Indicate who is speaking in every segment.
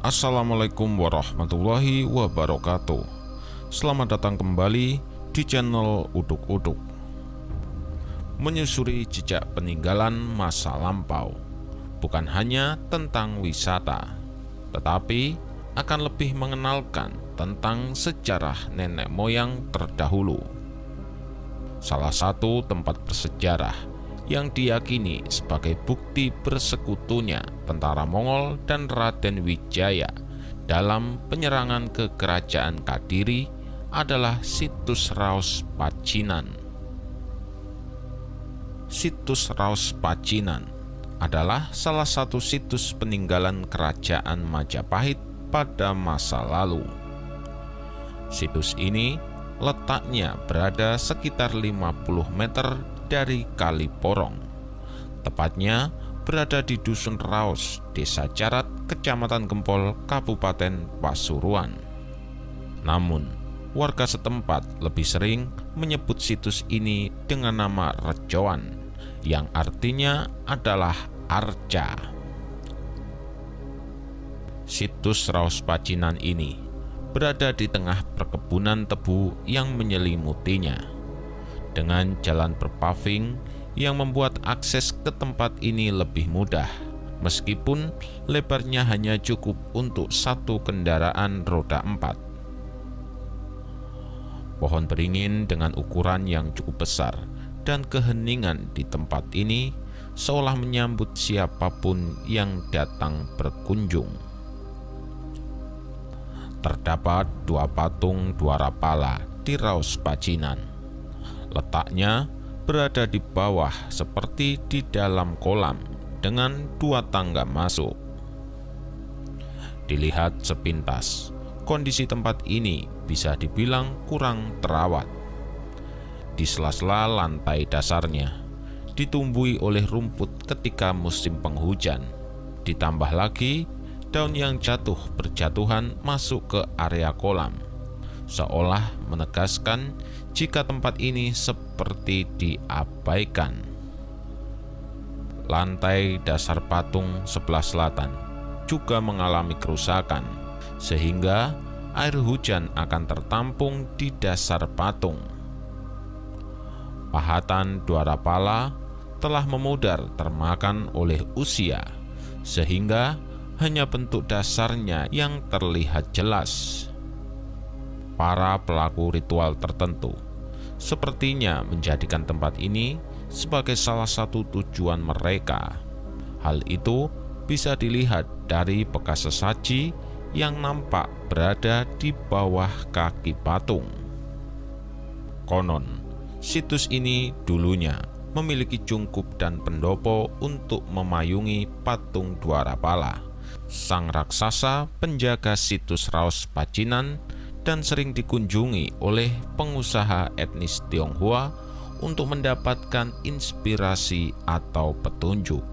Speaker 1: Assalamualaikum warahmatullahi wabarakatuh. Selamat datang kembali di channel Uduk-Uduk. Menyusuri jejak peninggalan masa lampau bukan hanya tentang wisata, tetapi akan lebih mengenalkan tentang sejarah nenek moyang terdahulu. Salah satu tempat bersejarah yang diyakini sebagai bukti bersekutunya tentara Mongol dan Raden Wijaya dalam penyerangan ke kerajaan Kadiri adalah situs Raus Pacinan. Situs Raus Pacinan adalah salah satu situs peninggalan kerajaan Majapahit pada masa lalu. Situs ini letaknya berada sekitar 50 meter dari Kali Porong, tepatnya berada di Dusun Raus, Desa Carat, Kecamatan Gempol, Kabupaten Pasuruan. Namun, warga setempat lebih sering menyebut situs ini dengan nama Rejoan, yang artinya adalah arca. Situs Raus Pacinan ini berada di tengah perkebunan tebu yang menyelimutinya, dengan jalan berpaving yang membuat akses ke tempat ini lebih mudah, meskipun lebarnya hanya cukup untuk satu kendaraan roda 4. Pohon beringin dengan ukuran yang cukup besar dan keheningan di tempat ini seolah menyambut siapapun yang datang berkunjung. Terdapat 2 patung Dwarapala di Raus Pacinan. Letaknya berada di bawah seperti di dalam kolam dengan 2 tangga masuk. Dilihat sepintas, kondisi tempat ini bisa dibilang kurang terawat. Di sela-sela lantai dasarnya ditumbuhi oleh rumput ketika musim penghujan. Ditambah lagi daun yang jatuh berjatuhan masuk ke area kolam, seolah menegaskan jika tempat ini seperti diabaikan. Lantai dasar patung sebelah selatan juga mengalami kerusakan, sehingga air hujan akan tertampung di dasar patung. Pahatan Dwarapala telah memudar termakan oleh usia, sehingga hanya bentuk dasarnya yang terlihat jelas. Para pelaku ritual tertentu sepertinya menjadikan tempat ini sebagai salah satu tujuan mereka. Hal itu bisa dilihat dari bekas sesaji yang nampak berada di bawah kaki patung. Konon, situs ini dulunya memiliki cungkup dan pendopo untuk memayungi patung Dwarapala, sang raksasa penjaga situs Raus Pacinan, dan sering dikunjungi oleh pengusaha etnis Tionghoa untuk mendapatkan inspirasi atau petunjuk.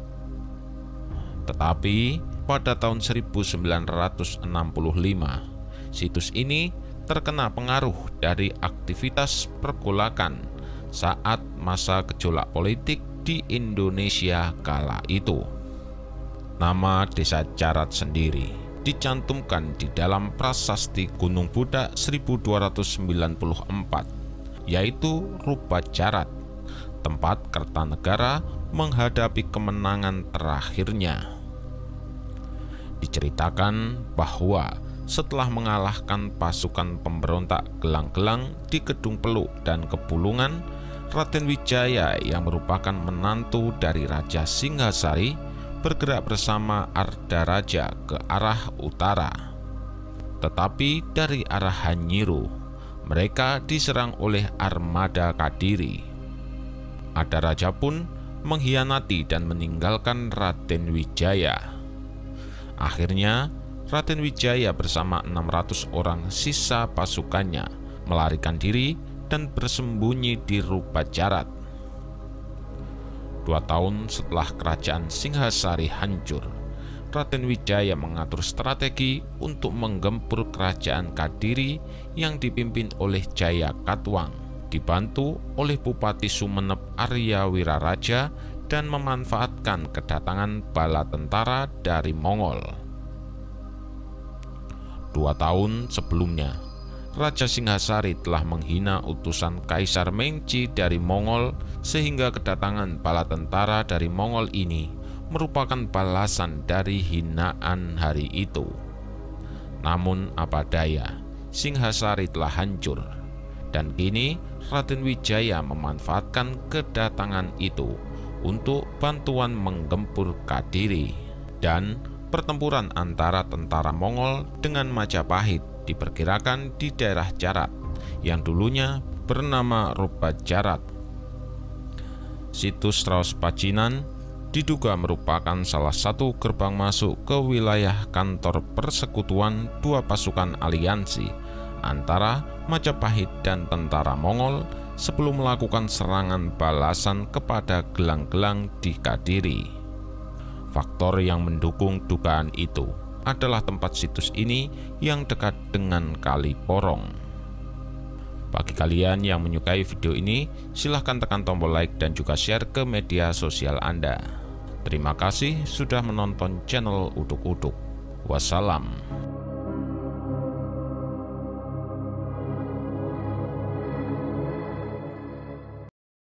Speaker 1: Tetapi pada tahun 1965, situs ini terkena pengaruh dari aktivitas pergolakan saat masa gejolak politik di Indonesia kala itu. Nama Desa Carat sendiri dicantumkan di dalam Prasasti Gunung Budak 1294, yaitu Rupa Carat, tempat Kertanegara menghadapi kemenangan terakhirnya. Diceritakan bahwa setelah mengalahkan pasukan pemberontak gelang-gelang di Kedung Peluk dan Kebulungan, Raden Wijaya yang merupakan menantu dari Raja Singhasari bergerak bersama Arda Raja ke arah utara. Tetapi dari arah Hanyiru, mereka diserang oleh armada Kadiri. Arda Raja pun mengkhianati dan meninggalkan Raden Wijaya. Akhirnya, Raden Wijaya bersama 600 orang sisa pasukannya melarikan diri dan bersembunyi di Rupa Carat. 2 tahun setelah kerajaan Singhasari hancur, Raden Wijaya mengatur strategi untuk menggempur kerajaan Kadiri yang dipimpin oleh Jaya Katwang, dibantu oleh Bupati Sumenep Arya Wiraraja dan memanfaatkan kedatangan bala tentara dari Mongol. 2 tahun sebelumnya, Raja Singhasari telah menghina utusan Kaisar Mengci dari Mongol, sehingga kedatangan bala tentara dari Mongol ini merupakan balasan dari hinaan hari itu. Namun apa daya, Singhasari telah hancur, dan kini Raden Wijaya memanfaatkan kedatangan itu untuk bantuan menggempur Kadiri. Dan pertempuran antara tentara Mongol dengan Majapahit diperkirakan di daerah Jarat yang dulunya bernama Rupa Jarat. Situs Raos Pacinan diduga merupakan salah satu gerbang masuk ke wilayah kantor persekutuan dua pasukan aliansi antara Majapahit dan tentara Mongol sebelum melakukan serangan balasan kepada gelang-gelang di Kadiri. Faktor yang mendukung dugaan itu adalah tempat situs ini yang dekat dengan Kali Porong. Bagi kalian yang menyukai video ini, silahkan tekan tombol like dan juga share ke media sosial Anda. Terima kasih sudah menonton channel Uduk Uduk. Wassalam.